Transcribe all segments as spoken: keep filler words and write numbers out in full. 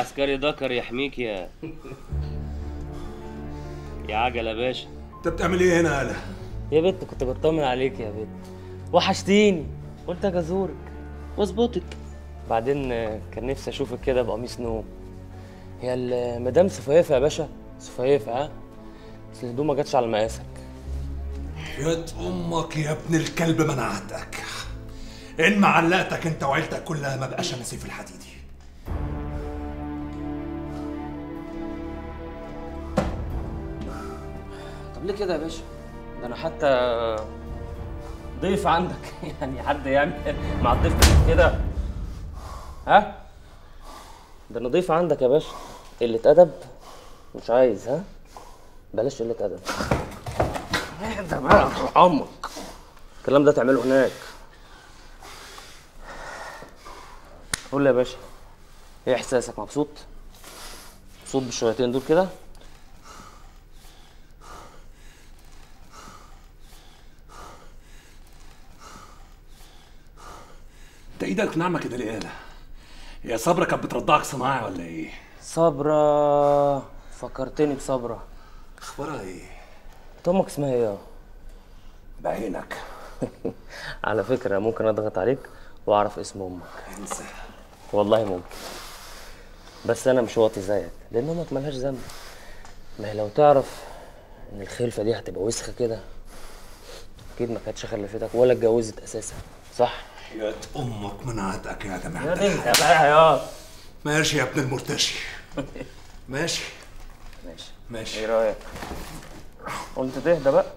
عسكري ذكر يحميك يا يا عجل يا باشا. انت بتعمل ايه هنا يالا؟ يا بت كنت بطمن عليك يا بت، وحشتيني، قلت اجي ازورك واظبطك. بعدين كان نفسي اشوفك كده بقميص نوم. هي المدام سفيفه يا باشا، سفيفه ها؟ بس الهدوم ما جاتش على مقاسك. يا امك يا ابن الكلب منعتك. ان ما علقتك انت وعيلتك كلها ما بقاش نسيف الحديدي. طب ليه كده يا باشا؟ ده انا حتى ضيف عندك يعني حد يعمل مع الضيف كده؟ ها؟ ده انا ضيف عندك يا باشا. قلة أدب مش عايز، ها؟ بلاش قلة أدب. اهدى بقى عمك. الكلام ده تعمله هناك. قول لي يا باشا، ايه احساسك؟ مبسوط؟ مبسوط بالشويتين دول كده؟ انت ايدك ناعمه كده ليه يالا؟ يا صبرا كانت بترضعك صناعي ولا ايه؟ صبرا، فكرتني بصبرا. اخبارها ايه؟ انت امك اسمها ايه؟ بعينك. على فكره ممكن اضغط عليك واعرف اسم امك. انسى. والله ممكن، بس انا مش واطي زيك، لان امك ملهاش ذنب. ما هي لو تعرف ان الخلفه دي هتبقى وسخه كده اكيد ما كانتش خلفتك ولا اتجوزت اساسا، صح؟ يا امك منعتك يا جماعه. يا دي انت بقى يا ماشي يا ابن المرتشي. ماشي ماشي ماشي. ايه رايك؟ قلت تهدى بقى.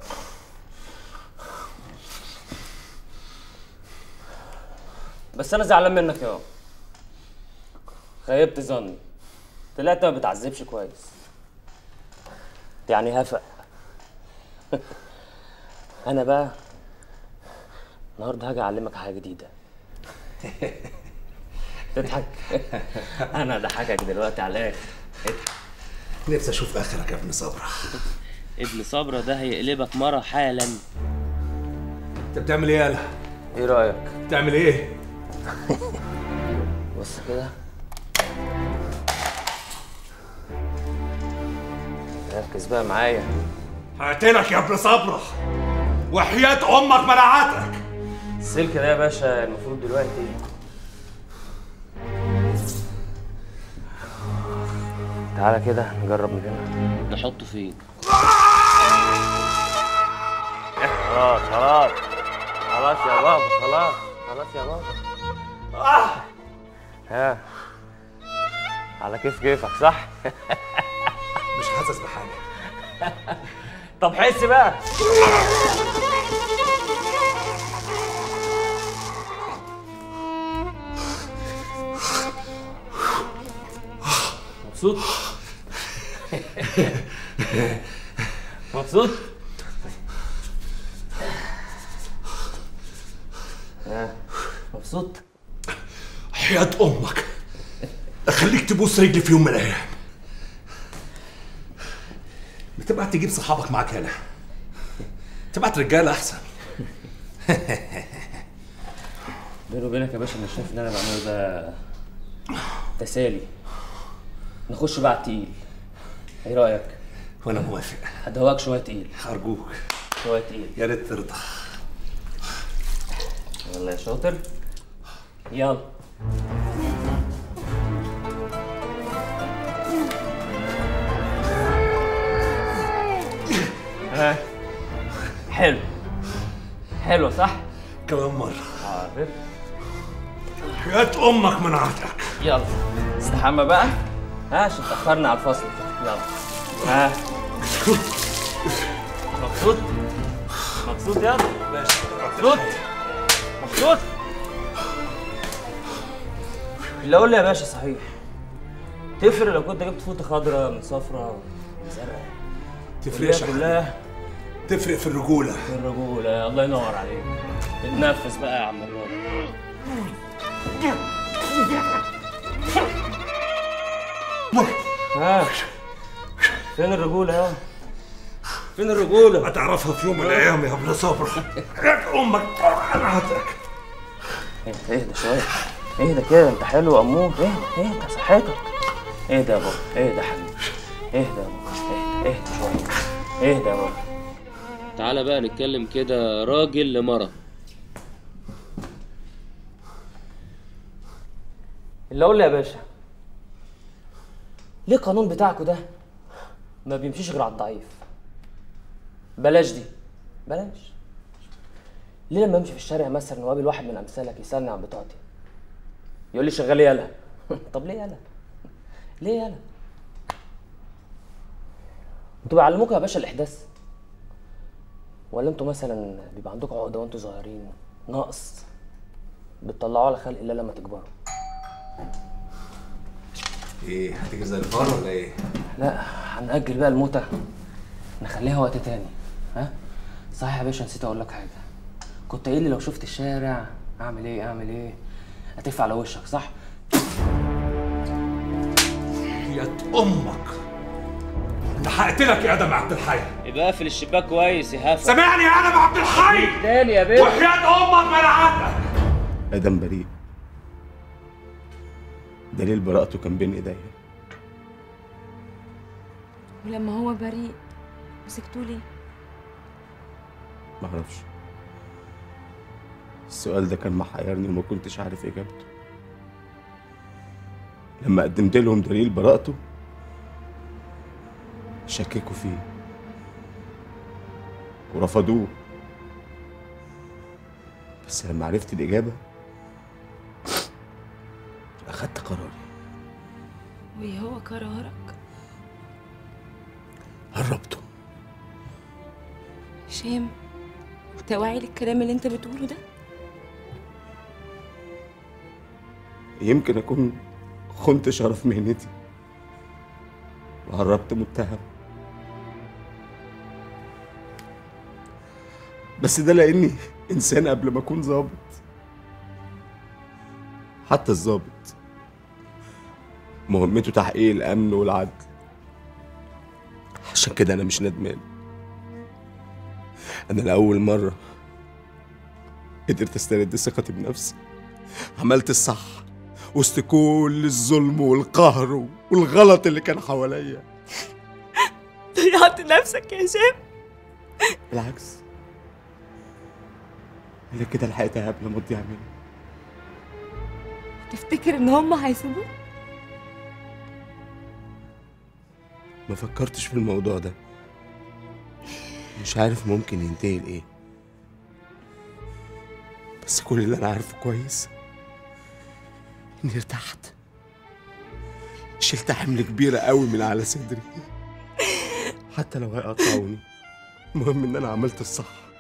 بس انا زعلان منك يا خيبت ظني، طلعت ما بتعذبش كويس، يعني هفق. انا بقى النهارده هاجي اعلمك حاجه جديده. تضحك؟ انا اضحكك دلوقتي على الاخر. نفسي اشوف اخرك يا ابن صبرا. ابن صبرا ده هيقلبك مره حالا. انت بتعمل ايه يالا؟ ايه رايك؟ بتعمل ايه؟ بص كده، ركز بقى معايا. هقتلك يا ابن صبرا وحياة امك منعتك. السلك ده يا باشا المفروض دلوقتي تعالى كده نجرب من هنا نحطه فين. خلاص خلاص خلاص يا بابا، خلاص خلاص يا بابا. ها على كيف كيفك صح؟ مش حاسس بحاجه. طب حس بقى. مبسوط؟ مبسوط؟ ها مبسوط؟ حياة امك اخليك تبوس رجلي في يوم من الايام. بتبعت تجيب صحابك معاك هنا، تبعت رجاله احسن. بيني وبينك يا باشا انا شايف ان انا بعمله ده تسالي. نخش بقى على التقيل، ايه رايك؟ وانا موافق. هدوقك شويه تقيل ارجوك. شويه تقيل. يا ريت ترضى. يلا يا شاطر، يلا. ها حلو حلو صح؟ كمان مرة. حاضر. حياة امك منعتك. يلا استحمى بقى، ها عشان تأخرنا على الفصل. يلا ها مبسوط؟ مبسوط يلا؟ ماشي. مبسوط؟ مبسوط؟ اللي اقول لي يا باشا صحيح، تفرق لو كنت جبت فوطه خضراء من صفراء من زرقاء؟ تفرقش كلها تفرق في الرجولة. في الرجولة. الله ينور عليك. اتنفس بقى يا عم الراجل. ها فين الرجولة يا فين الرجولة؟ هتعرفها في يوم من الايام يا ابن صبرا. حياة امك منعتك. اهدى اهدى شوية، اهدى كده، انت حلو يا امور. اهدى اهدى صحتك، اهدى يا بابا، اهدى يا حبيبي، اهدى يا بابا، اهدى اهدى شويه، اهدى يا بابا. تعالى بقى نتكلم كده راجل لمرة. اللي اقول لي يا باشا، ليه القانون بتاعكوا ده ما بيمشيش غير على الضعيف؟ بلاش دي، بلاش. ليه لما امشي في الشارع مثلا وقابل واحد من امثالك يسالني عن بطاقتي يقول لي شغال يالا؟ طب ليه يالا؟ ليه يالا؟ انتوا بيعلموكوا يا باشا الاحداث؟ ولا انتوا مثلا بيبقى عندكم عقده وانتوا صغيرين ناقص بتطلعوه على خلق الله لما تكبروا؟ ايه هتيجي زي الفار ولا ايه؟ لا هنأجل بقى الموتة، نخليها وقت تاني. ها؟ صحيح يا باشا، نسيت اقول لك حاجة. كنت قايل لي لو شفت الشارع اعمل ايه اعمل ايه؟ هتف على وشك، صح؟ يا امك انا هقتلك يا ادم عبد الحي. يبقى اقفل الشباك كويس يا هفا. سامعني يا ادم عبد الحي تاني يا باشا، وحياة امك منعتك. ادم بريء، دليل براءته كان بين ايديا. ولما هو بريء مسكتوه ليه؟ معرفش، السؤال ده كان محيرني وما كنتش عارف اجابته. لما قدمت لهم دليل براءته شككوا فيه ورفضوه، بس لما عرفت الاجابه اخدت قراري. وايه هو قرارك؟ هربته. هشام، انت واعي للكلام اللي انت بتقوله ده؟ يمكن اكون خنت شرف مهنتي وهربت متهم، بس ده لاني انسان قبل ما اكون ظابط. حتى الظابط مهمته تحقيق الامن والعدل، عشان كده انا مش ندمان. انا لاول مره قدرت استرد ثقتي بنفسي، عملت الصح وسط كل الظلم والقهر والغلط اللي كان حواليا. ضيعت نفسك يا هشام. بالعكس، انا كده لحقتها قبل ما تضيع مني. تفتكر ان هم هيسيبوك؟ ما فكرتش في الموضوع ده، مش عارف ممكن ينتهي لايه، بس كل اللي انا عارفه كويس اني ارتحت، شلت حمل كبيرة قوي من على صدري. حتى لو هيقطعوني المهم ان انا عملت الصح.